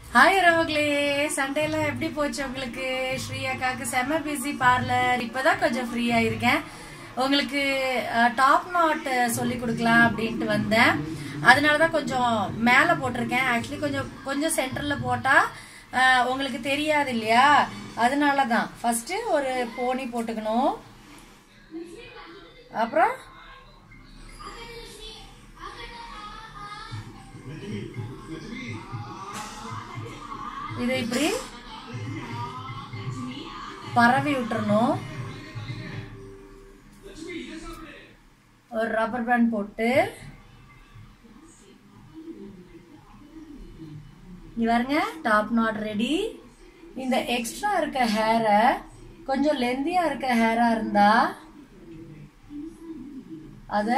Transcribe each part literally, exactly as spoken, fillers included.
हाय रवगले Sunday ला எப்படி போச்சு உங்களுக்கு ஸ்ரீ அக்காக்கு செம பிஸி பார்லர் இப்பதான் கொஞ்சம் ஃப்ரீயா இருக்கேன் உங்களுக்கு டாப் நாட் சொல்லி கொடுக்கலாம் அப்படினு வந்தேன் அதனால தான் கொஞ்சம் மேல போட்டுருக்கேன் एक्चुअली கொஞ்சம் கொஞ்சம் சென்டர்ல போட்டா உங்களுக்கு தெரியாது இல்லையா அதனால தான் ஃபர்ஸ்ட் ஒரு போனி போட்டுக்கணும் அப்புறம் இது இப்படி பரவி விட்டுறணும் ஒரு ரப்பர் பேண்ட் போட்டு இங்க பாருங்க டாப் நாட் ரெடி இந்த எக்ஸ்ட்ரா இருக்க ஹேரை கொஞ்சம் லெந்தியா இருக்க ஹேரா இருந்தா அத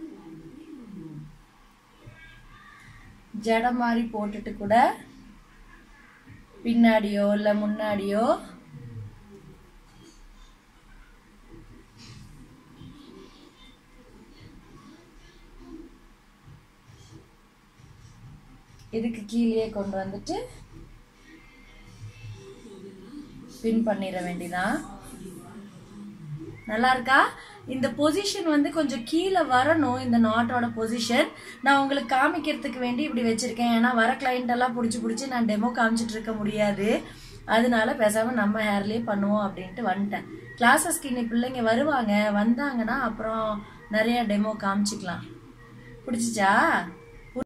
ஜட மாதிரி போட்டுட்டு கூட பின்னாடியோ இல்ல முன்னாடியோ இதுக்கு கீழே கொண்டு வந்துட்டு பின் பண்ணிர வேண்டியதான் நல்லா இருக்கா இந்த பொசிஷன் வந்து கொஞ்சம் கீழ வரணும் இந்த நாட்டோட பொசிஷன் நான் உங்களுக்கு காமிக்கிறதுக்கு வேண்டி இப்படி வச்சிருக்கேன் ஏனா வர கிளையன்ட் எல்லாம் புடிச்சு புடிச்சு நான் டெமோ காமிச்சிட்டு இருக்க முடியாது அதனால பேசாம நம்ம ஹேர்லயே பண்ணுவோம் அப்படினு வந்துட்டேன் கிளாसेसக்கு இன்னி பிள்ளைங்க வருவாங்க வந்தாங்கன்னா அப்புறம் நிறைய டெமோ காமிச்சிக்கலாம் பிடிச்சிச்சா